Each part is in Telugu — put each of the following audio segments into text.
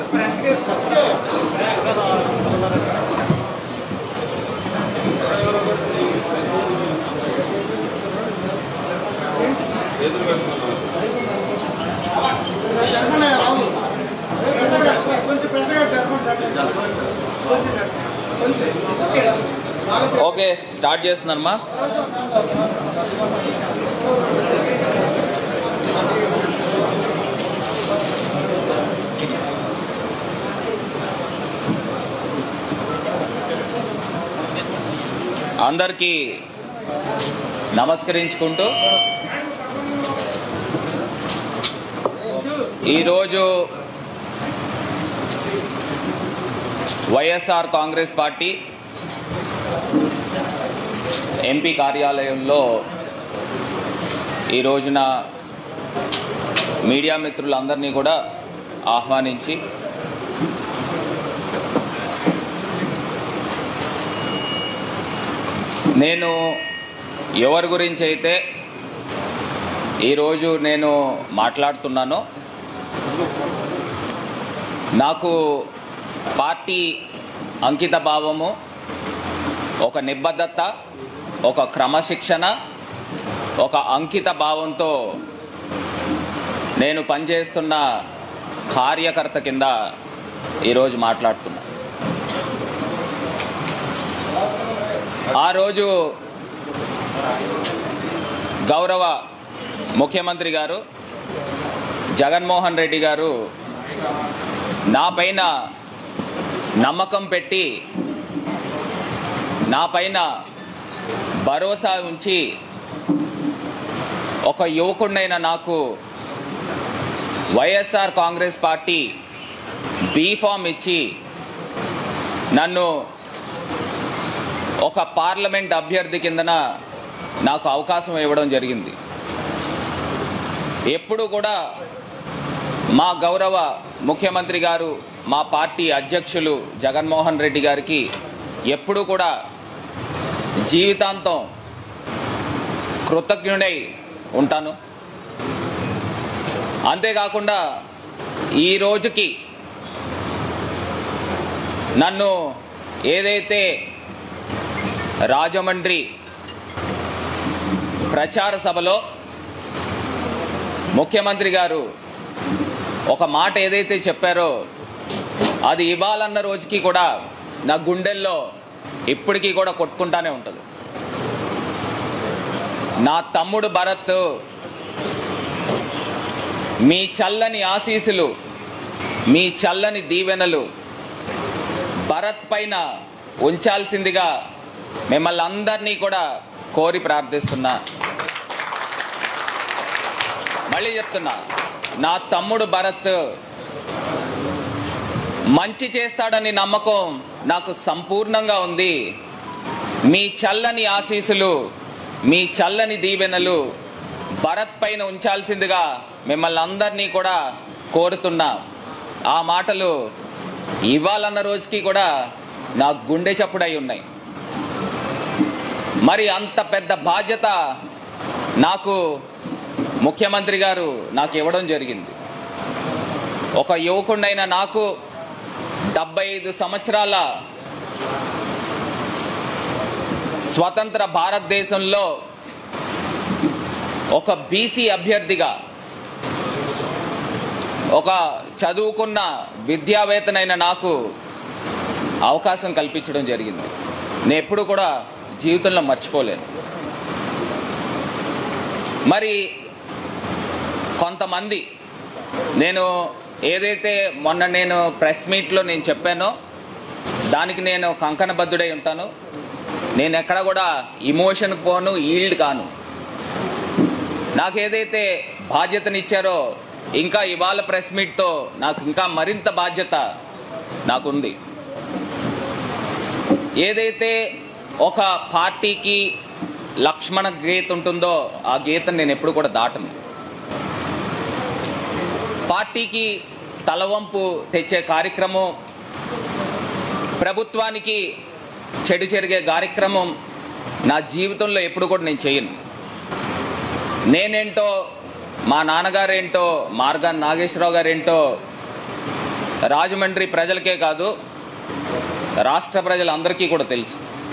Okay, start చేస్తున్నానమ్మా. అందరికీ నమస్కరించుకుంటూ ఈరోజు వైఎస్ఆర్ కాంగ్రెస్ పార్టీ ఎంపీ కార్యాలయంలో ఈ రోజున మీడియా మిత్రులందరినీ కూడా ఆహ్వానించి నేను ఎవరి గురించి అయితే ఈరోజు నేను మాట్లాడుతున్నానో, నాకు పార్టీ అంకిత భావము, ఒక నిబద్ధత, ఒక క్రమశిక్షణ, ఒక అంకిత భావంతో నేను పనిచేస్తున్న కార్యకర్త కింద ఈరోజు మాట్లాడుతున్నా. ఆ రోజు గౌరవ ముఖ్యమంత్రి గారు జగన్మోహన్ రెడ్డి గారు నా పైన నమ్మకం పెట్టి, నా పైన భరోసా ఉంచి, ఒక యువకుడినైన నాకు వైఎస్ఆర్ కాంగ్రెస్ పార్టీ బీఫామ్ ఇచ్చి నన్ను ఒక పార్లమెంట్ అభ్యర్థి కిందన నాకు అవకాశం ఇవ్వడం జరిగింది. ఎప్పుడు కూడా మా గౌరవ ముఖ్యమంత్రి గారు, మా పార్టీ అధ్యక్షులు జగన్మోహన్ రెడ్డి గారికి ఎప్పుడు కూడా జీవితాంతం కృతజ్ఞుడై ఉంటాను. అంతేకాకుండా ఈ రోజుకి నన్ను ఏదైతే రాజమండ్రి ప్రచార సభలో ముఖ్యమంత్రి గారు ఒక మాట ఏదైతే చెప్పారో, అది ఇవ్వాలన్న రోజుకి కూడా నా గుండెల్లో ఇప్పటికీ కూడా కొట్టుకుంటానే ఉంటుంది. నా తమ్ముడు భరత్ మీ చల్లని ఆశీస్సులు, మీ చల్లని దీవెనలు భరత్ పైన ఉంచాల్సిందిగా మిమ్మల్ని అందరినీ కూడా కోరి ప్రార్థిస్తున్నా. మళ్ళీ చెప్తున్నా, నా తమ్ముడు భరత్ మంచి చేస్తాడని నమ్మకం నాకు సంపూర్ణంగా ఉంది. మీ చల్లని ఆశీస్సులు, మీ చల్లని దీవెనలు భరత్ పైన ఉంచాల్సిందిగా మిమ్మల్ని అందరినీ కూడా కోరుతున్నా. ఆ మాటలు ఇవ్వాలన్న రోజుకి కూడా నా గుండె చప్పుడై ఉన్నాయి. మరి అంత పెద్ద బాధ్యత నాకు ముఖ్యమంత్రి గారు నాకు ఇవ్వడం జరిగింది. ఒక యువకుడైన నాకు 75 సంవత్సరాల స్వతంత్ర భారతదేశంలో ఒక బీసీ అభ్యర్థిగా, ఒక చదువుకున్న విద్యావేత్తనైన నాకు అవకాశం కల్పించడం జరిగింది. నేను ఎప్పుడు కూడా జీవితంలో మర్చిపోలేను. మరి కొంతమంది, నేను ఏదైతే మొన్న నేను ప్రెస్ మీట్లో నేను చెప్పానో దానికి నేను కంకణబద్ధుడై ఉంటాను. నేను ఎక్కడ కూడా ఇమోషన్ పోను, ఈల్డ్ కాను. నాకు ఏదైతే బాధ్యతనిచ్చారో, ఇంకా ఇవాళ ప్రెస్ మీట్తో నాకు ఇంకా మరింత బాధ్యత నాకుంది. ఏదైతే ఒక పార్టీకి లక్ష్మణ గీత ఉంటుందో ఆ గీతను నేను ఎప్పుడు కూడా దాటను. పార్టీకి తలవంపు తెచ్చే కార్యక్రమం, ప్రభుత్వానికి చెడు జరిగే కార్యక్రమం నా జీవితంలో ఎప్పుడు కూడా నేను చేయను. నేనేంటో, మా నాన్నగారేంటో, మార్గాన్ నాగేశ్వరరావు గారేంటో రాజమండ్రి ప్రజలకే కాదు రాష్ట్ర ప్రజలందరికీ కూడా తెలుసు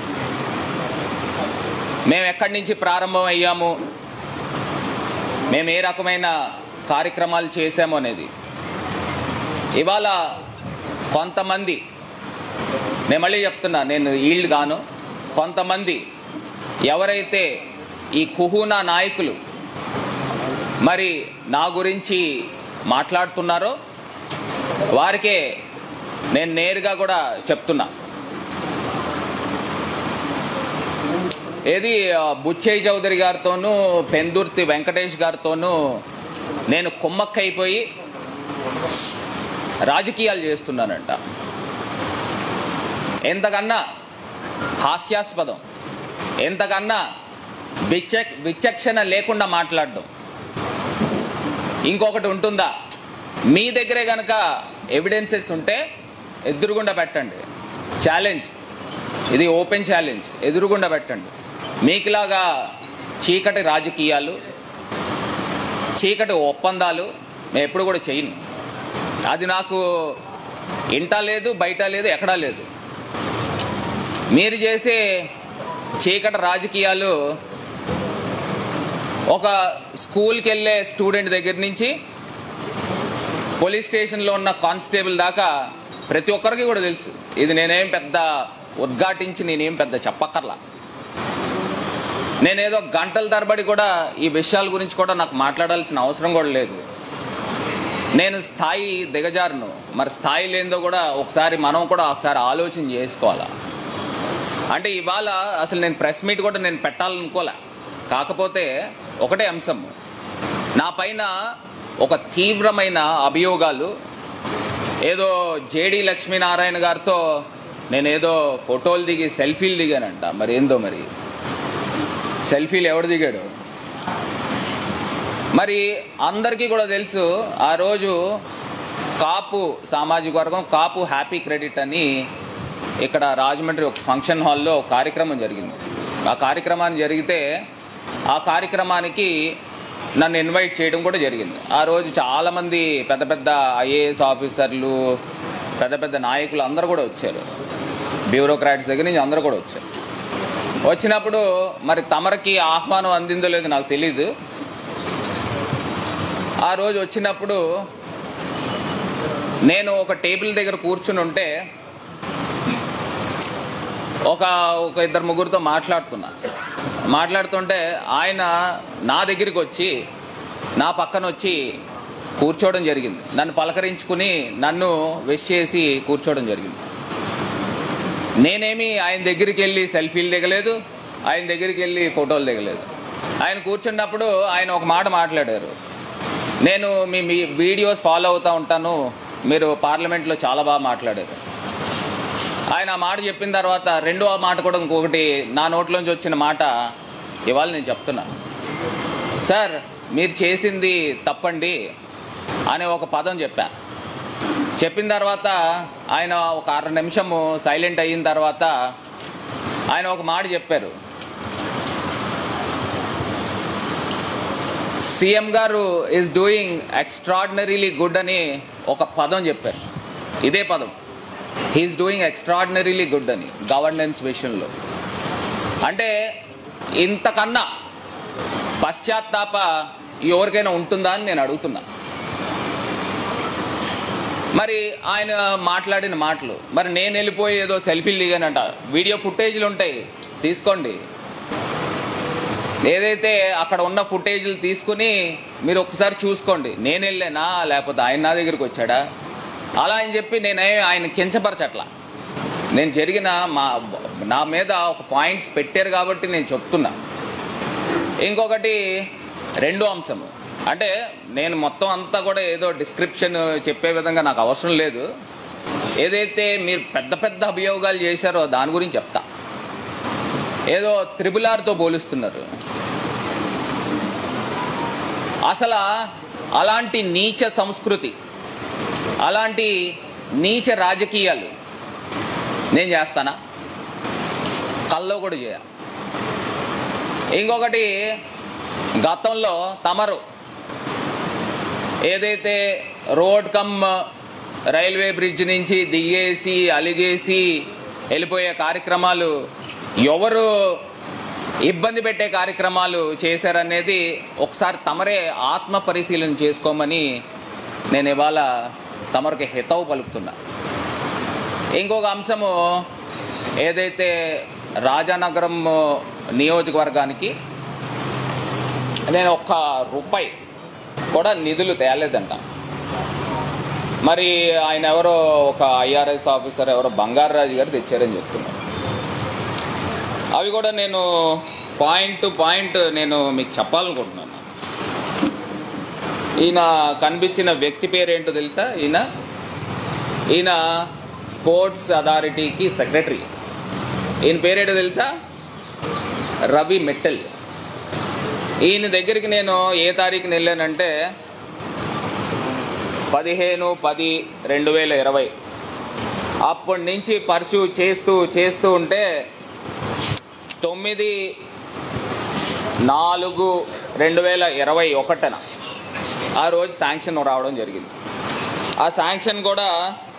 మేము ఎక్కడి నుంచి ప్రారంభం అయ్యాము, మేము ఏ రకమైన కార్యక్రమాలు చేశాము అనేది. ఇవాళ కొంతమంది, నేను మళ్ళీ చెప్తున్నా, నేను ఈల్డ్ గాను, కొంతమంది ఎవరైతే ఈ కుహూనా నాయకులు మరి నా గురించి మాట్లాడుతున్నారో వారికే నేను నేరుగా కూడా చెప్తున్నా. ఏది బుచ్చయ్య చౌదరి గారితోనూ పెందుర్తి వెంకటేష్ గారితోనూ నేను కుమ్మక్కైపోయి రాజకీయాలు చేస్తున్నానంట. ఎంతకన్నా హాస్యాస్పదం, ఎంతకన్నా విచక్షణ లేకుండా మాట్లాడడం ఇంకొకటి ఉంటుందా? మీ దగ్గరే కనుక ఎవిడెన్సెస్ ఉంటే ఎదురుగుండా పెట్టండి. ఛాలెంజ్, ఇది ఓపెన్ ఛాలెంజ్, ఎదురుగుండా పెట్టండి. మీకులాగా చీకటి రాజకీయాలు, చీకటి ఒప్పందాలు నేను ఎప్పుడు కూడా చేయను. అది నాకు ఇంటా లేదు, బయట లేదు, ఎక్కడా లేదు. మీరు చేసే చీకటి రాజకీయాలు ఒక స్కూల్కి వెళ్ళే స్టూడెంట్ దగ్గర నుంచి పోలీస్ స్టేషన్లో ఉన్న కానిస్టేబుల్ దాకా ప్రతి ఒక్కరికి కూడా తెలుసు. ఇది నేనేం పెద్ద ఉద్ఘాటించి నేనేం పెద్ద చెప్పక్కర్లా. నేనేదో గంటల తరబడి కూడా ఈ విషయాల గురించి కూడా నాకు మాట్లాడాల్సిన అవసరం కూడా లేదు. నేను స్థాయి దిగజారును. మరి స్థాయి లేదో కూడా మనం కూడా ఒకసారి ఆలోచన చేసుకోవాలా. అంటే ఇవాళ అసలు నేను ప్రెస్ మీట్ కూడా నేను పెట్టాలనుకోలే. కాకపోతే ఒకటే అంశం, నా పైన ఒక తీవ్రమైన అభియోగాలు, ఏదో జేడి లక్ష్మీనారాయణ గారితో నేనేదో ఫోటోలు దిగి సెల్ఫీలు దిగానంట. మరి ఏందో, మరి సెల్ఫీలు ఎవడు దిగాడు? మరి అందరికీ కూడా తెలుసు, ఆ రోజు కాపు సామాజిక వర్గం, కాపు హ్యాపీ క్రెడిట్ అని ఇక్కడ రాజమండ్రి ఒక ఫంక్షన్ హాల్లో ఒక కార్యక్రమం జరిగింది. ఆ కార్యక్రమాన్ని జరిగితే ఆ కార్యక్రమానికి నన్ను ఇన్వైట్ చేయడం కూడా జరిగింది. ఆ రోజు చాలామంది పెద్ద పెద్ద ఐఏఎస్ ఆఫీసర్లు, పెద్ద పెద్ద నాయకులు అందరూ కూడా వచ్చారు. బ్యూరోక్రాట్స్ దగ్గర నుంచి అందరూ కూడా వచ్చారు. వచ్చినప్పుడు మరి తమరికి ఆహ్వానం అందిందో లేదో నాకు తెలీదు. ఆ రోజు వచ్చినప్పుడు నేను ఒక టేబుల్ దగ్గర కూర్చుని ఉంటే ఒక ఇద్దరు ముగ్గురితో మాట్లాడుతుంటే ఆయన నా దగ్గరికి వచ్చి నా పక్కన వచ్చి కూర్చోవడం జరిగింది. నన్ను పలకరించుకుని నన్ను విష్ చేసి కూర్చోవడం జరిగింది. నేనేమి ఆయన దగ్గరికి వెళ్ళి సెల్ఫీలు దిగలేదు, ఆయన దగ్గరికి వెళ్ళి ఫోటోలు దిగలేదు. ఆయన కూర్చున్నప్పుడు ఆయన ఒక మాట మాట్లాడారు. నేను మీ వీడియోస్ ఫాలో అవుతూ ఉంటాను, మీరు పార్లమెంట్లో చాలా బాగా మాట్లాడారు. ఆయన ఆ మాట చెప్పిన తర్వాత రెండో మాట కూడా ఇంకొకటి నా నోట్లోంచి వచ్చిన మాట ఇవాళ నేను చెప్తున్నాను. సార్, మీరు చేసింది తప్పండి అనే ఒక పదం చెప్పిన తర్వాత ఆయన ఒక 6 నిమిషము సైలెంట్ అయిన తర్వాత ఆయన ఒక మాట చెప్పారు. సీఎం గారు ఈజ్ డూయింగ్ ఎక్స్ట్రాడినరీలీ గుడ్ అని ఒక పదం చెప్పారు. ఇదే పదం, హీఈస్ డూయింగ్ ఎక్స్ట్రాడినరీలీ గుడ్ అని గవర్నెన్స్ విషయంలో. అంటే ఇంతకన్నా పశ్చాత్తాప ఎవరికైనా ఉంటుందా అని నేను అడుగుతున్నా. మరి ఆయన మాట్లాడిన మాటలు, మరి నేను వెళ్ళిపోయి ఏదో సెల్ఫీలు దిగానంట. వీడియో ఫుటేజ్లు ఉంటాయి, తీసుకోండి. ఏదైతే అక్కడ ఉన్న ఫుటేజ్లు తీసుకుని మీరు ఒకసారి చూసుకోండి. నేను వెళ్ళానా లేకపోతే ఆయన నా దగ్గరికి వచ్చాడా అలా అని చెప్పి నేనే ఆయన కించపరచట్లా. నేను జరిగిన నా మీద ఒక పాయింట్స్ పెట్టారు కాబట్టి నేను చెప్తున్నా. ఇంకొకటి రెండో అంశము, అంటే నేను మొత్తం అంతా కూడా ఏదో డిస్క్రిప్షన్ చెప్పే విధంగా నాకు అవసరం లేదు. ఏదైతే మీరు పెద్ద పెద్ద అభియోగాలు చేశారో దాని గురించి చెప్తా. ఏదో త్రిబుల్-ఆర్తో పోలుస్తున్నారు. అసలు అలాంటి నీచ సంస్కృతి, అలాంటి నీచ రాజకీయాలు నేను చేస్తానా? కల్లో కూడా చేయ. ఇంకొకటి, గతంలో తమరు ఏదైతే రోడ్ కమ్ రైల్వే బ్రిడ్జ్ నుంచి దిగేసి అలిగేసి వెళ్ళిపోయే కార్యక్రమాలు, ఎవరు ఇబ్బంది పెట్టే కార్యక్రమాలు చేశారనేది ఒకసారి తమరే ఆత్మ పరిశీలన చేసుకోమని నేను ఇవాళ తమరికి హితవు పలుకుతున్నా. ఇంకొక అంశము, ఏదైతే రాజానగరం నియోజకవర్గానికి నేను ₹1 కూడా నిధులు తేలేదంట. మరి ఆయన ఎవరో ఒక IRS ఆఫీసర్ ఎవరో బంగారాజు గారు తెచ్చారని చెప్తున్నారు. అవి కూడా నేను పాయింట్ టు పాయింట్ నేను మీకు చెప్పాలనుకుంటున్నాను. ఈయన కనిపించిన వ్యక్తి పేరేంటో తెలుసా? ఈయన స్పోర్ట్స్ అథారిటీకి సెక్రటరీ. ఈయన పేరేంటో తెలుసా? రవి మిట్టల్. ఈయన దగ్గరికి నేను ఏ తారీఖున వెళ్ళానంటే 15/10/2020. అప్పటి నుంచి పర్సూ చేస్తూ ఉంటే 9/4/2021 ఆ రోజు శాంక్షన్ రావడం జరిగింది. ఆ శాంక్షన్ కూడా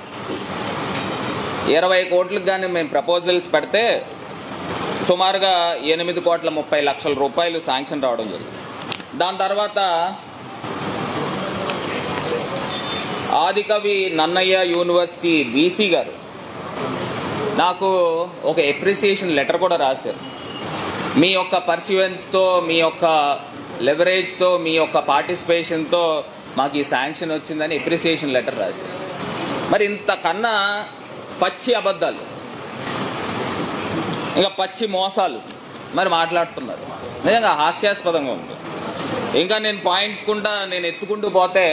20 కోట్లకు కానీ మేము ప్రపోజల్స్ పెడితే సుమారుగా 8,30,00,000 శాంక్షన్ రావడం జరిగింది. దాని తర్వాత ఆదికవి నన్నయ్య యూనివర్సిటీ VC గారు నాకు ఒక అప్రిసియేషన్ లెటర్ కూడా రాశారు. మీ యొక్క పర్స్యూయెన్స్తో, మీ యొక్క లెవరేజ్తో, మీ యొక్క పార్టిసిపేషన్తో మాకు ఈ శాంక్షన్ వచ్చిందని అప్రిసియేషన్ లెటర్ రాశారు. మరి ఇంతకన్నా పచ్చి అబద్ధాలు, ఇంకా పచ్చి మోసాలు మరి మాట్లాడుతున్నారు. నిజంగా హాస్యాస్పదంగా ఉంది. ఇంకా నేను నేను ఎత్తుకుంటూ పోతే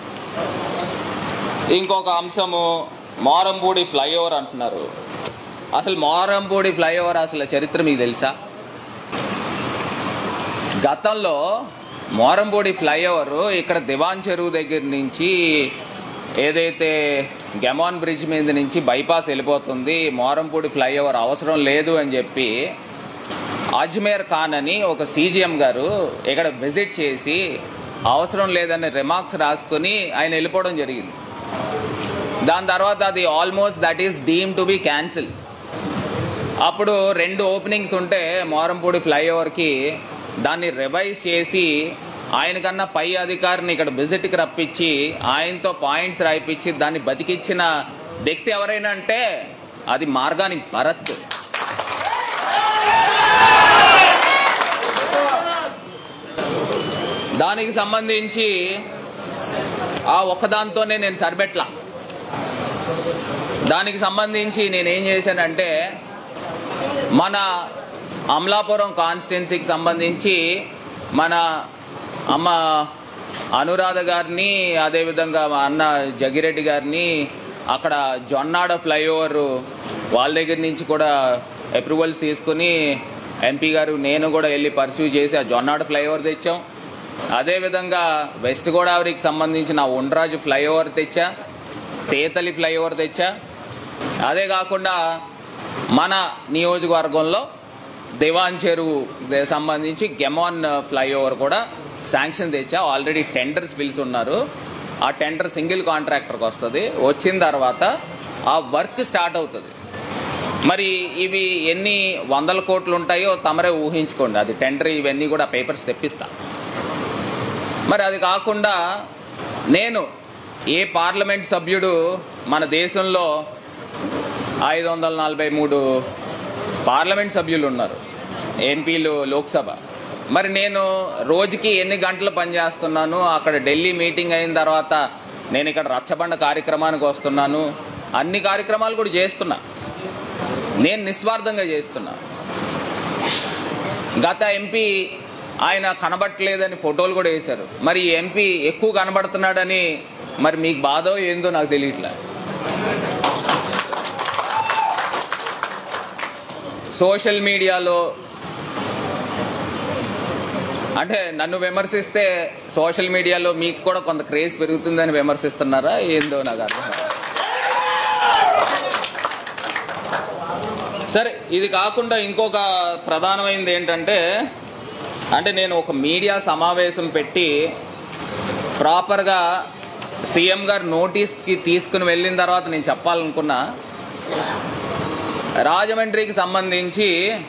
ఇంకొక అంశము, మోరంపూడి ఫ్లైఓవర్ అంటున్నారు. అసలు మోరంపూడి ఫ్లైఓవర్ అసలు చరిత్ర మీకు తెలుసా? గతంలో మోరంపూడి ఫ్లైఓవర్ ఇక్కడ దివాన్ చెరువు దగ్గర నుంచి ఏదైతే గెమాన్ బ్రిడ్జ్ మీద నుంచి బైపాస్ వెళ్ళిపోతుంది, మోరంపూడి ఫ్లైఓవర్ అవసరం లేదు అని చెప్పి అజ్మేర్ ఖాన్ అని ఒక CGM గారు ఇక్కడ విజిట్ చేసి అవసరం లేదని రిమార్క్స్ రాసుకుని ఆయన వెళ్ళిపోవడం జరిగింది. దాని తర్వాత అది almost that is deemed to be cancel. అప్పుడు 2 ఓపెనింగ్స్ ఉంటే మోరంపూడి ఫ్లైఓవర్కి దాన్ని రివైజ్ చేసి ఆయనకన్నా పై అధికారిని ఇక్కడ విజిట్కి రప్పించి ఆయనతో పాయింట్స్ రాయిపించి దాన్ని బతికిచ్చిన వ్యక్తి ఎవరైనా అంటే అది మార్గాని భరత్. దానికి సంబంధించి ఆ ఒక్కదాంతోనే నేను సరిపెట్లా. దానికి సంబంధించి నేనేం చేశానంటే మన అమలాపురం కాన్స్టిట్యున్సీకి సంబంధించి మన అమ్మ అనురాధ గారిని, అదేవిధంగా మా అన్న జగిరెడ్డి గారిని అక్కడ జొన్నాడ ఫ్లైఓవర్ వాళ్ళ దగ్గర నుంచి కూడా అప్రూవల్స్ తీసుకుని MP గారు నేను కూడా వెళ్ళి పర్సూ చేసి ఆ జొన్నాడ ఫ్లైఓవర్ తెచ్చాం. అదేవిధంగా వెస్ట్ గోదావరికి సంబంధించిన ఉండ్రాజు ఫ్లైఓవర్ తెచ్చా, తేతలి ఫ్లైఓవర్ తెచ్చా. అదే కాకుండా మన నియోజకవర్గంలో దివాన్ చెరువు సంబంధించి గెమాన్ ఫ్లైఓవర్ కూడా శాంక్షన్ తెచ్చా. ఆల్రెడీ టెండర్స్ పిలిచి ఉన్నారు. ఆ టెండర్ సింగిల్ కాంట్రాక్టర్కి వస్తుంది. వచ్చిన తర్వాత ఆ వర్క్ స్టార్ట్ అవుతుంది. మరి ఇవి ఎన్ని 100 కోట్లు ఉంటాయో తమరే ఊహించుకోండి. అది టెండర్ ఇవన్నీ కూడా పేపర్స్ తెప్పిస్తా. మరి అది కాకుండా నేను ఏ పార్లమెంట్ సభ్యుడు మన దేశంలో 543 పార్లమెంట్ సభ్యులు ఉన్నారు, ఎంపీలు లోక్సభ. మరి నేను రోజుకి ఎన్ని గంటలు పనిచేస్తున్నాను, అక్కడ ఢిల్లీ మీటింగ్ అయిన తర్వాత నేను ఇక్కడ రచ్చబండ కార్యక్రమానికి వస్తున్నాను, అన్ని కార్యక్రమాలు కూడా చేస్తున్నా. నేను నిస్వార్థంగా చేస్తున్నా. గత ఎంపీ ఆయన కనబట్టలేదని ఫోటోలు కూడా వేశారు. మరి ఈ ఎంపీ ఎక్కువ కనబడుతున్నాడని మరి మీకు బాధో ఏందో నాకు తెలియట్లే. సోషల్ మీడియాలో అంటే నన్ను విమర్శిస్తే సోషల్ మీడియాలో మీకు కూడా కొంత క్రేజ్ పెరుగుతుందని విమర్శిస్తున్నారా ఏందో నాకు అర్థం. సరే, ఇది కాకుండా ఇంకొక ప్రధానమైనది ఏంటంటే, అంటే నేను ఒక మీడియా సమావేశం పెట్టి ప్రాపర్గా సీఎం గారు నోటీస్కి తీసుకుని వెళ్ళిన తర్వాత నేను చెప్పాలనుకున్నా, రాజమండ్రికి సంబంధించి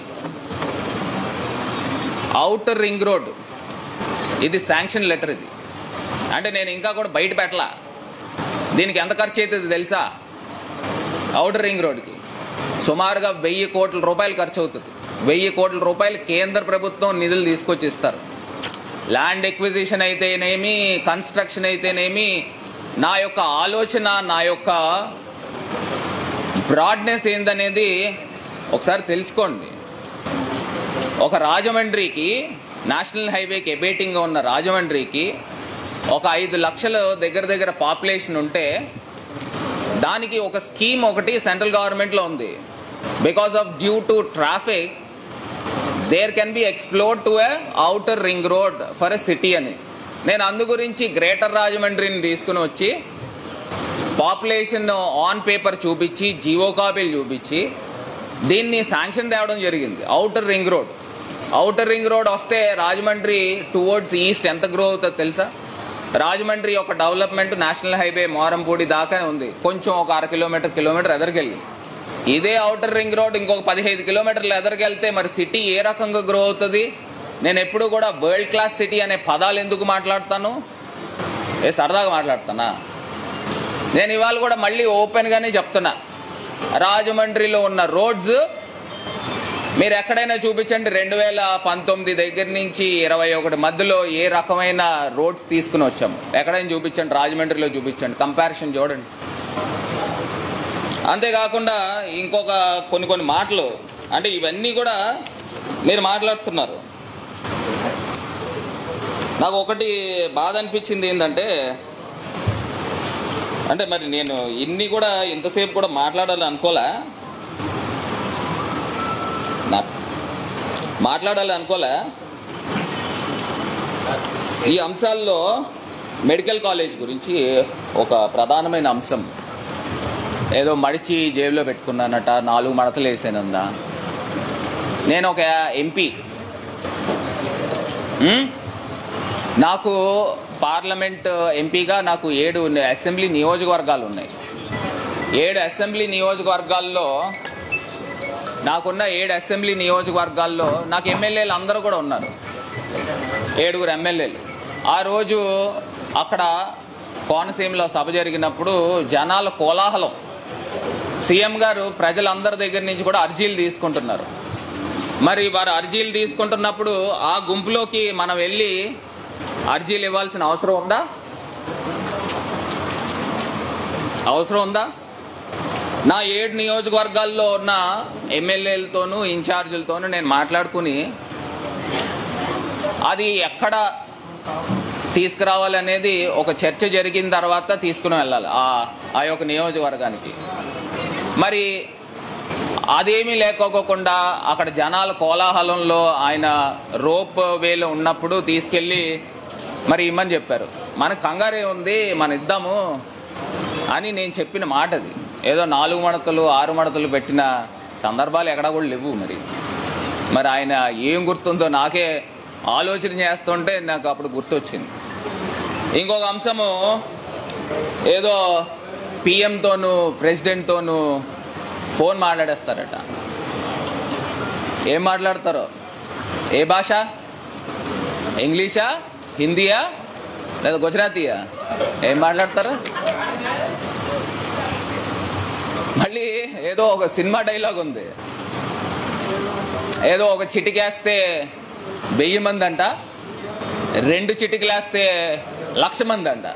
ఔటర్ రింగ్ రోడ్ ఇది శాంక్షన్ లెటర్. ఇది అంటే నేను ఇంకా కూడా బయట పెట్టలా. దీనికి ఎంత ఖర్చు అవుతుంది తెలుసా? ఔటర్ రింగ్ రోడ్కి సుమారుగా 1000 కోట్ల రూపాయలు ఖర్చు అవుతుంది. 1000 కోట్ల రూపాయలు కేంద్ర ప్రభుత్వం నిధులు తీసుకొచ్చి ఇస్తారు. ల్యాండ్ ఎక్విజిషన్ అయితేనేమి, కన్స్ట్రక్షన్ అయితేనేమి, నా యొక్క ఆలోచన, నా యొక్క బ్రాడ్నెస్ ఏందనేది ఒకసారి తెలుసుకోండి. ఒక రాజమండ్రికి, నేషనల్ హైవేకి ఎబేటింగ్గా ఉన్న రాజమండ్రికి ఒక 5 లక్షల దగ్గర పాపులేషన్ ఉంటే దానికి ఒక స్కీమ్ ఒకటి సెంట్రల్ గవర్నమెంట్లో ఉంది. Because of due to traffic there can be explored to a outer ring road for a city అని. నేను అందు గురించి గ్రేటర్ రాజమండ్రిని తీసుకుని వచ్చి పాపులేషన్ ఆన్ పేపర్ చూపించి, జీవో కాపీలు చూపించి దీన్ని శాంక్షన్ తేవడం జరిగింది. Outer ring road. Outer ring road వస్తే రాజమండ్రి టువర్డ్స్ ఈస్ట్ ఎంత గ్రో అవుతుందో తెలుసా? రాజమండ్రి యొక్క డెవలప్మెంట్ నేషనల్ హైవే మోరంపూడి దాకానే ఉంది, కొంచెం ఒక 1/2 కిలోమీటర్ ఎదరికెళ్ళి. ఇదే ఔటర్ రింగ్ రోడ్ ఇంకొక 15 కిలోమీటర్లు ఎదరికెళ్తే మరి సిటీ ఏ రకంగా గ్రో అవుతుంది? నేను ఎప్పుడు కూడా వరల్డ్ క్లాస్ సిటీ అనే పదాలు ఎందుకు మాట్లాడతాను? సరదాగా మాట్లాడుతానా? నేను ఇవాళ కూడా మళ్ళీ ఓపెన్గానే చెప్తున్నా, రాజమండ్రిలో ఉన్న రోడ్స్ మీరు ఎక్కడైనా చూపించండి. 2019 దగ్గర నుంచి 21 మధ్యలో ఏ రకమైన రోడ్స్ తీసుకుని వచ్చాము ఎక్కడైనా చూపించండి, రాజమండ్రిలో చూపించండి, కంపారిజన్ చూడండి. అంతేకాకుండా ఇంకొక కొన్ని మాటలు, అంటే ఇవన్నీ కూడా మీరు మాట్లాడుతున్నారు. నాకు ఒకటి బాధ అనిపించింది ఏంటంటే, అంటే మరి నేను ఇన్ని కూడా ఇంతసేపు కూడా మాట్లాడాలని అనుకోలే, ఈ అంశాల్లో మెడికల్ కాలేజ్ గురించి ఒక ప్రధానమైన అంశం, ఏదో మడిచి జేబులో పెట్టుకున్నానట, 4 మడతలు వేసానందా. నేను ఒక ఎంపీ, నాకు పార్లమెంట్ ఎంపీగా నాకు 7 అసెంబ్లీ నియోజకవర్గాలు ఉన్నాయి. 7 అసెంబ్లీ నియోజకవర్గాల్లో నాకున్న 7 అసెంబ్లీ నియోజకవర్గాల్లో నాకు ఎమ్మెల్యేలు అందరూ కూడా ఉన్నారు, 7 ఎమ్మెల్యేలు. ఆ రోజు అక్కడ కోనసీమలో సభ జరిగినప్పుడు జనాల కోలాహలం, సీఎం గారు ప్రజలందరి దగ్గర నుంచి కూడా అర్జీలు తీసుకుంటున్నారు. మరి వారు అర్జీలు తీసుకుంటున్నప్పుడు ఆ గుంపులోకి మనం వెళ్ళి అర్జీలు ఇవ్వాల్సిన అవసరం ఉందా? నా 7 నియోజకవర్గాల్లో ఉన్న ఎమ్మెల్యేలతోనూ ఇన్ఛార్జీలతోనూ నేను మాట్లాడుకుని అది ఎక్కడ తీసుకురావాలనేది ఒక చర్చ జరిగిన తర్వాత తీసుకుని వెళ్ళాలి ఆ యొక్క నియోజకవర్గానికి. మరి అదేమీ లేకోకుండా అక్కడ జనాల కోలాహలంలో ఆయన రోప్ వేలో ఉన్నప్పుడు తీసుకెళ్ళి మరి ఇమ్మని చెప్పారు. మనకు కంగారే ఉంది, మన ఇద్దాము అని నేను చెప్పిన మాట అది. ఏదో 4 మడతలు 6 మడతలు పెట్టిన సందర్భాలు ఎక్కడా కూడా లేవు. మరి ఆయన ఏం గుర్తుందో నాకే ఆలోచన చేస్తుంటే నాకు అప్పుడు గుర్తొచ్చింది. ఇంకొక అంశము, ఏదో పిఎంతోనూ ప్రెసిడెంట్తోనూ ఫోన్ మాట్లాడేస్తారట. ఏం మాట్లాడతారో? ఏ భాష? ఇంగ్లీషా, హిందీయా, లేదా గుజరాతీయా? ఏం మాట్లాడతారు? మళ్ళీ ఏదో ఒక సినిమా డైలాగ్ ఉంది, ఏదో ఒక చిటికేస్తే 1000 మంది అంట, 2 చిటికలేస్తే 1,00,000 మంది అంట,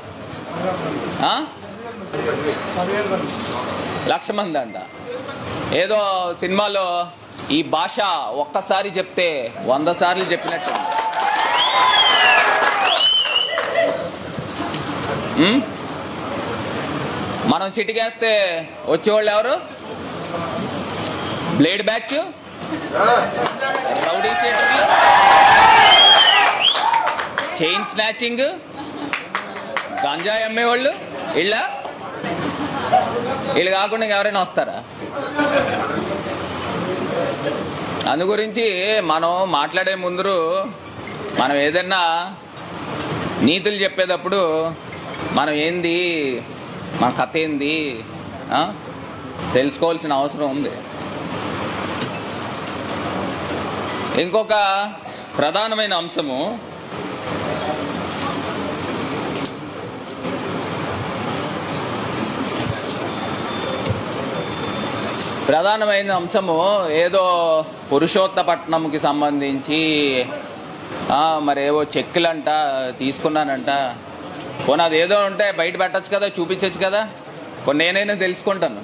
1,00,000 మంది అంట. ఏదో సినిమాలో ఈ భాష ఒక్కసారి చెప్తే 100 సార్లు చెప్పినట్టు. మనం చిటికేస్తే వచ్చేవాళ్ళు ఎవరు? బ్లేడ్ బ్యాచ్, రౌడీ షీటర్లు, చైన్ స్నాచింగ్, గంజాయి అమ్మేవాళ్ళు, వీళ్ళు కాకుండా ఎవరైనా వస్తారా? అందు గురించి మనం మాట్లాడే ముందు మనం ఏదైనా నీతులు చెప్పేటప్పుడు మనం ఏంది, మన కథ ఏంది తెలుసుకోవాల్సిన అవసరం ఉంది. ఇంకొక ప్రధానమైన అంశము ఏదో పురుషోత్తపట్నంకి సంబంధించి మరేవో చెక్కులంట తీసుకున్నానంట. పోనీ అది ఏదో ఉంటే బయట పెట్టచ్చు కదా, చూపించచ్చు కదా, కొన్ని నేనైనా తెలుసుకుంటాను.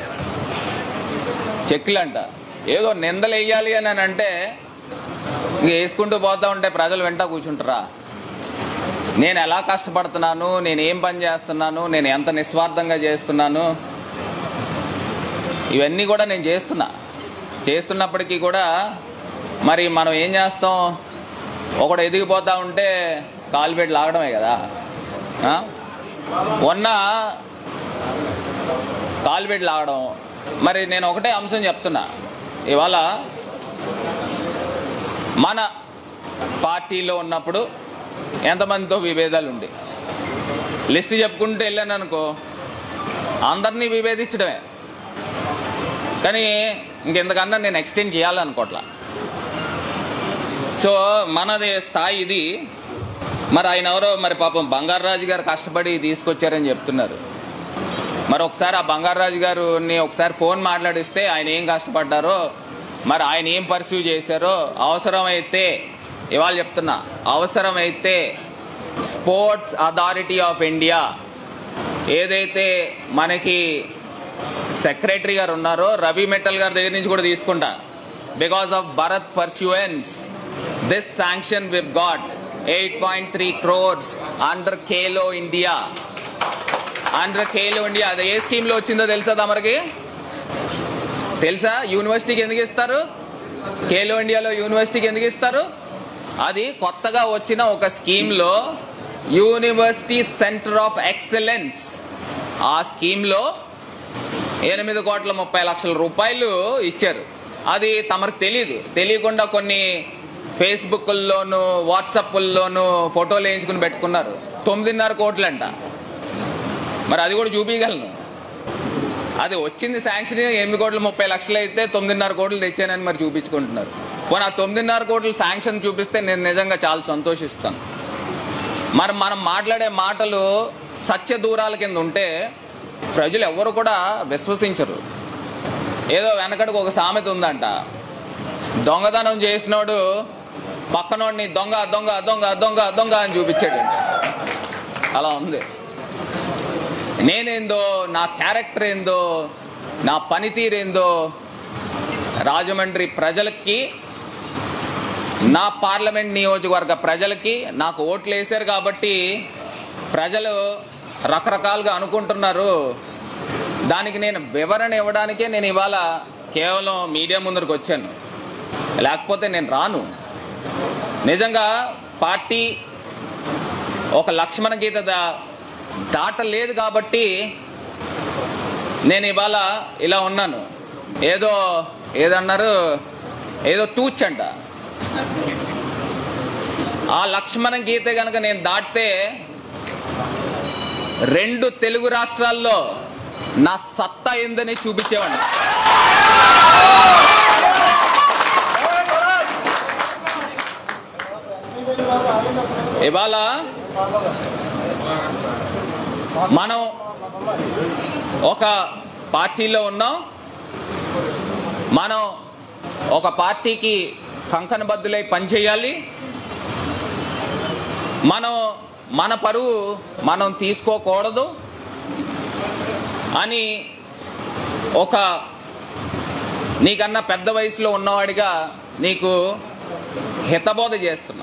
చెక్కులంట ఏదో నిందలు వేయాలి అని అంటే ఇంక వేసుకుంటూ పోతా ఉంటే ప్రజలు వెంట కూర్చుంటారా? నేను ఎలా కష్టపడుతున్నాను, నేను ఏం పని చేస్తున్నాను, నేను ఎంత నిస్వార్థంగా చేస్తున్నాను, ఇవన్నీ కూడా నేను చేస్తున్నప్పటికీ కూడా మరి మనం ఏం చేస్తాం? ఒకడు ఎదిగిపోతా ఉంటే కాలు పెట్టి లాగడమే కదా. ఉన్న కాలు పెట్టి లాగడం. మరి నేను ఒకటే అంశం చెప్తున్నా, ఇవాళ మన పార్టీలో ఉన్నప్పుడు ఎంతమందితో విభేదాలు ఉండి లిస్ట్ చెప్పుకుంటూ వెళ్ళాను అనుకో, అందరినీ విభేదించడమే. కానీ ఇంకెంతకన్నా నేను ఎక్స్టెండ్ చేయాలనుకోవట్లా. సో మనది స్థాయి ఇది. మరి ఆయన ఎవరో మరి పాపం బంగారాజు గారు కష్టపడి తీసుకొచ్చారని చెప్తున్నారు. మరి ఒకసారి ఆ బంగారాజు గారిని ఒకసారి ఫోన్ మాట్లాడిస్తే ఆయన ఏం కష్టపడ్డారో, మరి ఆయన ఏం పర్సూ చేశారో, అవసరమైతే ఇవాళ చెప్తున్నా, అవసరమైతే స్పోర్ట్స్ అథారిటీ ఆఫ్ ఇండియా ఏదైతే మనకి సెక్రటరీ గారు ఉన్నారో రవి మిట్టల్ గారి దగ్గర నుంచి కూడా తీసుకుంటా. Because of Bharat pursuance this sanction we got 8.3 crores under Khelo India. అది ఏ స్కీమ్లో వచ్చిందో తెలుసా తమరికి? తెలుసా? యూనివర్సిటీకి ఎందుకు ఇస్తారు? ఖేలో ఇండియాలో యూనివర్సిటీకి ఎందుకు ఇస్తారు? అది కొత్తగా వచ్చిన ఒక స్కీమ్లో యూనివర్సిటీ సెంటర్ ఆఫ్ ఎక్సలెన్స్. ఆ స్కీమ్లో 8,30,00,000 రూపాయలు ఇచ్చారు. అది తమకు తెలియకుండా కొన్ని ఫేస్బుక్ల్లోనూ వాట్సాప్ల్లోనూ ఫోటోలు వేయించుకుని పెట్టుకున్నారు. 9.5 కోట్లంట. మరి అది కూడా చూపించగలను. అది వచ్చింది శాంక్షన్ 8,30,00,000 అయితే 9.5 కోట్లు తెచ్చానని మరి చూపించుకుంటున్నారు. పోనీ ఆ 9.5 కోట్లు శాంక్షన్ చూపిస్తే నేను నిజంగా చాలా సంతోషిస్తాను. మరి మనం మాట్లాడే మాటలు సత్య దూరాల కింద ఉంటే ప్రజలు ఎవరు కూడా విశ్వసించరు. ఏదో వెనకడికి ఒక సామెత ఉందంట, దొంగతనం చేసినోడు పక్కనోడిని దొంగ దొంగ దొంగ దొంగ దొంగ అని చూపించాడు. అలా ఉంది. నేనేందో, నా క్యారెక్టర్ ఏందో, నా పనితీరేందో రాజమండ్రి ప్రజలకి, నా పార్లమెంట్ నియోజకవర్గ ప్రజలకి, నాకు ఓట్లు వేశారు కాబట్టి ప్రజలు రకరకాలుగా అనుకుంటున్నారు. దానికి నేను వివరణ ఇవ్వడానికే నేను ఇవాళ కేవలం మీడియా ముందరికి వచ్చాను. లేకపోతే నేను రాను. నిజంగా పార్టీ ఒక లక్ష్మణ గీత దాటలేదు కాబట్టి నేను ఇవాళ ఇలా ఉన్నాను. ఏదన్నారు, ఏదో తూచంట. ఆ లక్ష్మణ గీత కనుక నేను దాటితే 2 తెలుగు రాష్ట్రాల్లో నా సత్తా ఏందని చూపించేవాడిని. ఇవాళ మనం ఒక పార్టీలో ఉన్నాం. మనం ఒక పార్టీకి కంకణబద్దులై పనిచేయాలి. మన పరువు మనం తీసుకోకూడదు అని ఒక నీకన్నా పెద్ద వయసులో ఉన్నవాడిగా నీకు హితబోధ చేస్తున్నా.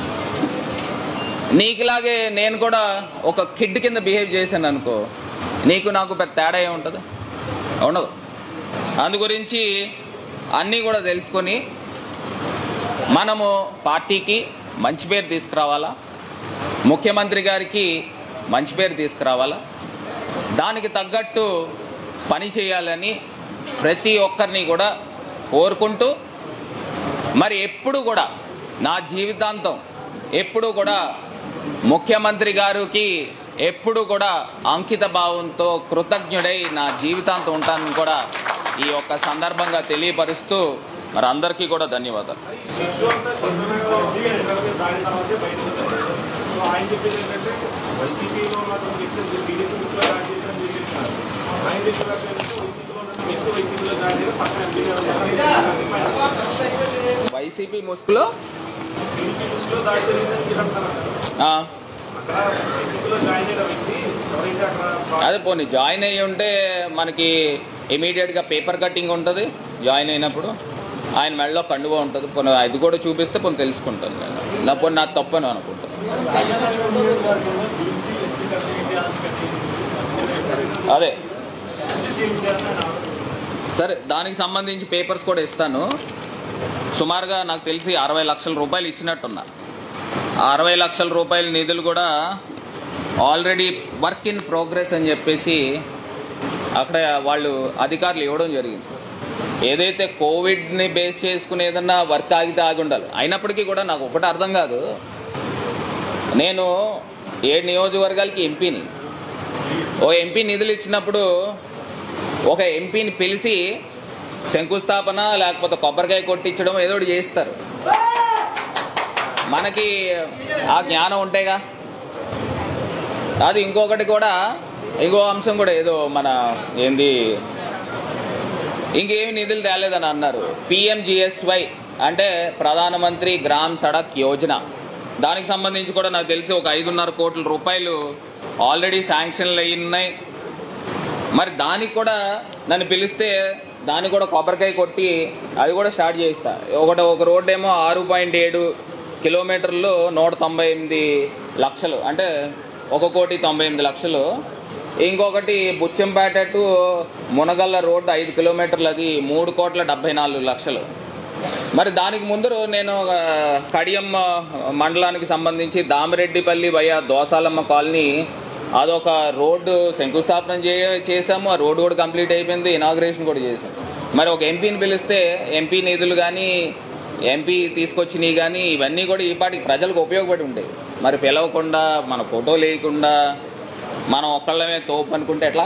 నీకులాగే నేను కూడా ఒక కిడ్ కింద బిహేవ్ చేశాను అనుకో, నీకు నాకు పెద్ద తేడా ఏముంటుంది? ఉండదు. అందు గురించి అన్నీ కూడా తెలుసుకొని మనము పార్టీకి మంచి పేరు తీసుకురావాలా, ముఖ్యమంత్రి గారికి మంచి పేరు తీసుకురావాలా, దానికి తగ్గట్టు పని చేయాలని ప్రతి ఒక్కరిని కూడా కోరుకుంటూ, మరి ఎప్పుడు కూడా నా జీవితాంతం ఎప్పుడు కూడా ముఖ్యమంత్రి గారికి ఎప్పుడు కూడా అంకిత భావంతో కృతజ్ఞుడై నా జీవితాంతం ఉంటానని కూడా ఈ యొక్క సందర్భంగా తెలియపరుస్తూ మరి అందరికీ కూడా ధన్యవాదాలు. వైసీపీ ముసుగులో అదే పోనీ జాయిన్ అయ్యి ఉంటే మనకి ఇమీడియట్గా పేపర్ కటింగ్ ఉంటుంది. జాయిన్ అయినప్పుడు ఆయన మెడలో కండువా ఉంటుంది. పోనీ అది కూడా చూపిస్తే పోనీ తెలుసుకుంటాను నేను. నా పోనీ నాకు తప్పను అనుకుంటాను. అదే సరే, దానికి సంబంధించి పేపర్స్ కూడా ఇస్తాను. సుమారుగా నాకు తెలిసి 60 లక్షల రూపాయలు ఇచ్చినట్టున్నా. 60 లక్షల రూపాయల నిధులు కూడా ఆల్రెడీ వర్క్ ఇన్ ప్రోగ్రెస్ అని చెప్పేసి అక్కడ వాళ్ళు అధికారులు ఇవ్వడం జరిగింది. ఏదైతే కోవిడ్ని బేస్ చేసుకుని ఏదన్నా వర్క్ ఆగితే ఆగి ఉండాలి. అయినప్పటికీ కూడా నాకు ఒకటి అర్థం కాదు, నేను 7 నియోజకవర్గాలకి ఎంపీని. ఓ ఎంపీ నిధులు ఇచ్చినప్పుడు ఒక ఎంపీని పిలిచి శంకుస్థాపన లేకపోతే కొబ్బరికాయ కొట్టించడం ఏదో ఒకటి చేస్తారు. మనకి ఆ జ్ఞానం ఉంటేగా. అది ఇంకొకటి కూడా, ఇంకో అంశం కూడా ఏదో మన ఏంది ఇంకేమి నిధులు తేలేదని అన్నారు. PMGSY అంటే ప్రధానమంత్రి గ్రామ్ సడక్ యోజన, దానికి సంబంధించి కూడా నాకు తెలిసి ఒక 5.5 కోట్ల రూపాయలు ఆల్రెడీ శాంక్షన్లు అయి ఉన్నాయి. మరి దానికి కూడా నన్ను పిలిస్తే దానికి కూడా కొబ్బరికాయ కొట్టి అది కూడా స్టార్ట్ చేస్తా. ఒక రోడ్డు ఏమో 6.7 కిలోమీటర్లు 198 లక్షలు, అంటే 1,98,00,000. ఇంకొకటి బుచ్చంపేట టు మునగల్ల రోడ్డు 5 కిలోమీటర్లు, అది 3,74,00,000. మరి దానికి ముందు నేను కడియం మండలానికి సంబంధించి దామిరెడ్డిపల్లి వయా దోసాలమ్మ కాలనీ అదొక రోడ్డు శంకుస్థాపన చేసాము. ఆ రోడ్డు కూడా కంప్లీట్ అయిపోయింది, ఇనాగ్రేషన్ కూడా చేసాము. మరి ఒక ఎంపీని పిలిస్తే ఎంపీ నిధులు కానీ ఎంపీ తీసుకొచ్చినవి కానీ ఇవన్నీ కూడా ఈ పాటికి ప్రజలకు ఉపయోగపడి ఉండేవి. మరి పిలవకుండా మన ఫోటో లేకుండా మనం ఒక్కళ్ళమే తోపు అనుకుంటే ఎట్లా?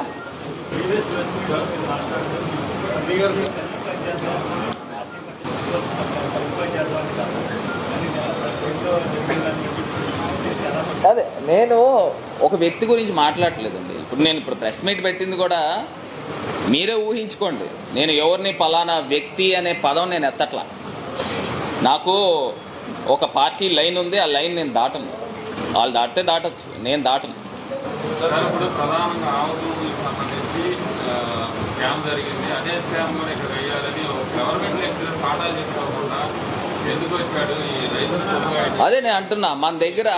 అదే నేను ఒక వ్యక్తి గురించి మాట్లాడట్లేదండి. ఇప్పుడు ప్రెస్ మీట్ పెట్టింది కూడా మీరే ఊహించుకోండి. నేను ఎవరిని పలానా వ్యక్తి అనే పదం నేను ఎత్తట్లా. నాకు ఒక పార్టీ లైన్ ఉంది, ఆ లైన్ నేను దాటను. వాళ్ళు దాటితే దాటచ్చు, నేను దాటను. ఇప్పుడు ప్రధానంగా ఆవులకు సంబంధించి స్కామ్ జరిగింది. అదే స్కామ్ కూడా ఇక్కడ వేయాలని గవర్నమెంట్ లెక్చరర్ పాఠాలు చేసుకోకుండా ఎందుకు వచ్చాడు ఈ రైతు? అదే నేను అంటున్నా, మన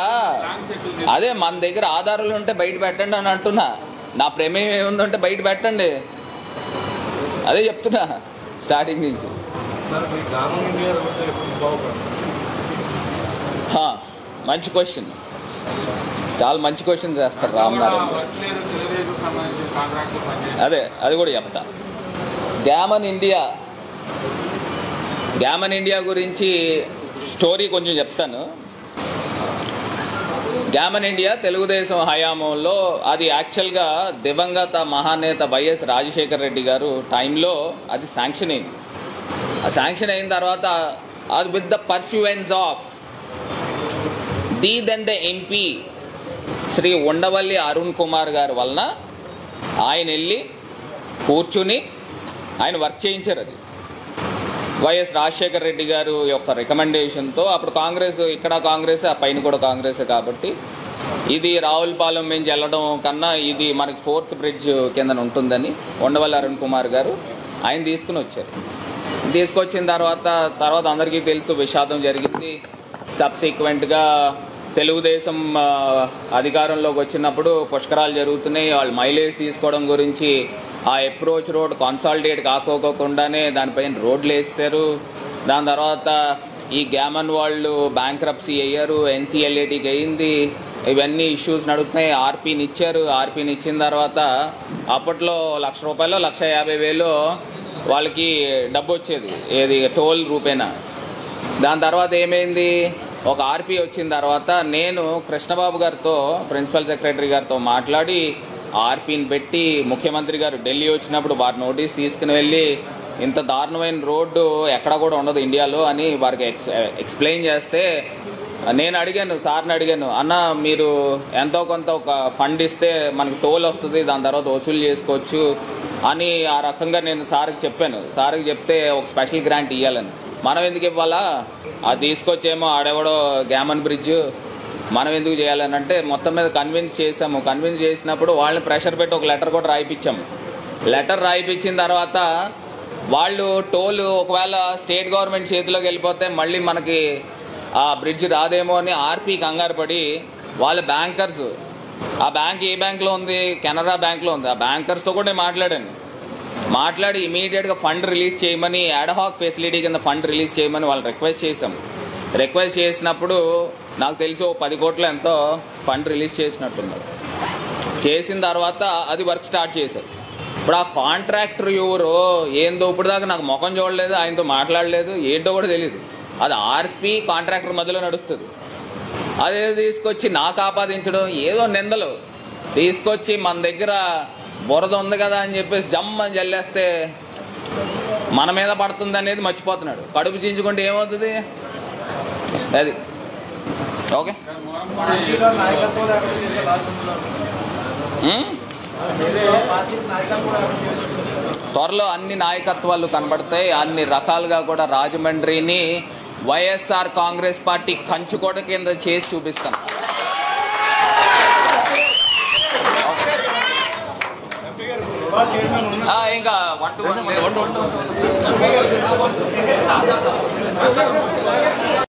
దగ్గర ఆధారాలు ఉంటే బయట పెట్టండి అని అంటున్నా. నా ప్రమేయం ఏముందంటే బయట పెట్టండి, అదే చెప్తున్నా స్టార్టింగ్ నుంచి. మంచి క్వశ్చన్, చాలా మంచి క్వశ్చన్ చేస్తారు రామనారాయణ. అదే అది కూడా చెప్తా. గ్యామన్ ఇండియా గురించి స్టోరీ కొంచెం చెప్తాను. గ్యామన్ ఇండియా తెలుగుదేశం హయాంలో అది యాక్చువల్గా దివంగత మహానేత వైఎస్ రాజశేఖర రెడ్డి గారు టైంలో అది శాంక్షన్ అయింది. ఆ శాంక్షన్ అయిన తర్వాత అది with the pursuance of then the MP Shri Undavalli Arun Kumar గారి వలన ఆయన వెళ్ళి కూర్చుని ఆయన వర్క్ చేయించారు. అది వైఎస్ రాజశేఖర రెడ్డి గారు యొక్క రికమెండేషన్తో. అప్పుడు కాంగ్రెస్, ఇక్కడ కాంగ్రెస్, ఆ పైన కూడా కాంగ్రెసే కాబట్టి ఇది రావులపాలెం నుంచి వెళ్ళడం కన్నా ఇది మనకి 4th బ్రిడ్జ్ కింద ఉంటుందని ఉండవల్లి అరుణ్ కుమార్ గారు ఆయన తీసుకుని వచ్చారు. తీసుకొచ్చిన తర్వాత అందరికీ తెలుసు విషాదం జరిగింది. సబ్సిక్వెంట్గా తెలుగుదేశం అధికారంలోకి వచ్చినప్పుడు పుష్కరాలు జరుగుతున్నాయి. వాళ్ళు మైలేజ్ తీసుకోవడం గురించి ఆ అప్రోచ్ రోడ్ కన్సాలిడేట్ కాకోకుండానే దానిపైన రోడ్లు వేస్తారు. దాని తర్వాత ఈ గ్యామన్ వాళ్ళు బ్యాంక్రప్సీ అయ్యారు, NCLATకి అయింది. ఇవన్నీ ఇష్యూస్ నడుస్తున్నాయి. ఆర్పీని ఇచ్చారు. ఆర్పీని ఇచ్చిన తర్వాత అప్పట్లో ₹1,00,000 1,50,000 వాళ్ళకి డబ్బు వచ్చేది, ఏది టోల్ రూపేనా. దాని తర్వాత ఏమైంది, ఒక ఆర్పీ వచ్చిన తర్వాత నేను కృష్ణబాబు గారితో, ప్రిన్సిపల్ సెక్రటరీ గారితో మాట్లాడి ఆర్పీని పెట్టి, ముఖ్యమంత్రి గారు ఢిల్లీ వచ్చినప్పుడు వారి నోటీస్ తీసుకుని వెళ్ళి ఇంత దారుణమైన రోడ్డు ఎక్కడ కూడా ఉండదు ఇండియాలో అని వారికి ఎక్స్ప్లెయిన్ చేస్తే, నేను అడిగాను, సార్ని అడిగాను, అన్న మీరు ఎంతో కొంత ఒక ఫండ్ ఇస్తే మనకు టోల్ వస్తుంది, దాని తర్వాత వసూలు చేసుకోవచ్చు అని ఆ రకంగా నేను సార్కి చెప్పాను. సార్కి చెప్తే ఒక స్పెషల్ గ్రాంట్ ఇవ్వాలని. మనం ఎందుకు ఇవ్వాలా, అది తీసుకొచ్చేమో ఆడెవడో గ్యామన్ బ్రిడ్జ్ మనం ఎందుకు చేయాలని అంటే మొత్తం మీద కన్విన్స్ చేసాము. కన్విన్స్ చేసినప్పుడు వాళ్ళని ప్రెషర్ పెట్టి ఒక లెటర్ కూడా రాయిపించాము. లెటర్ రాయిపించిన తర్వాత వాళ్ళు టోల్ ఒకవేళ స్టేట్ గవర్నమెంట్ చేతిలోకి వెళ్ళిపోతే మళ్ళీ మనకి ఆ బ్రిడ్జ్ రాదేమో అని ఆర్పీ కంగారు పడి వాళ్ళ బ్యాంకర్స్, ఆ బ్యాంక్ ఏ బ్యాంక్లో ఉంది, కెనరా బ్యాంక్లో ఉంది, ఆ బ్యాంకర్స్తో కూడా నేను మాట్లాడి ఇమీడియట్గా ఫండ్ రిలీజ్ చేయమని, యాడ్హాక్ ఫెసిలిటీ కింద ఫండ్ రిలీజ్ చేయమని వాళ్ళు రిక్వెస్ట్ చేశాం. రిక్వెస్ట్ చేసినప్పుడు నాకు తెలిసి ఓ 10 కోట్ల ఎంతో ఫండ్ రిలీజ్ చేసినట్టున్నారు. చేసిన తర్వాత అది వర్క్ స్టార్ట్ చేశారు. ఇప్పుడు ఆ కాంట్రాక్టర్ ఎవరో ఏందో ఇప్పుడు దాకా నాకు ముఖం చూడలేదు, ఆయనతో మాట్లాడలేదు, ఏంటో కూడా తెలియదు. అది ఆర్పీ కాంట్రాక్టర్ మధ్యలో నడుస్తుంది. అదే తీసుకొచ్చి నాకు ఆపాదించడం, ఏదో నిందలు తీసుకొచ్చి మన దగ్గర బురద ఉంది కదా అని చెప్పేసి జమ్మని జల్లేస్తే మన మీద పడుతుంది అనేది మర్చిపోతున్నాడు. కడుపు చించుకుంటే ఏమవుతుంది అది. ఓకే, త్వరలో అన్ని నాయకత్వాలు కనబడతాయి. అన్ని రకాలుగా కూడా రాజమండ్రిని వైఎస్ఆర్ కాంగ్రెస్ పార్టీ కంచుకోట కింద చేసి చూపిస్తాం. ఇంకా 1 to 1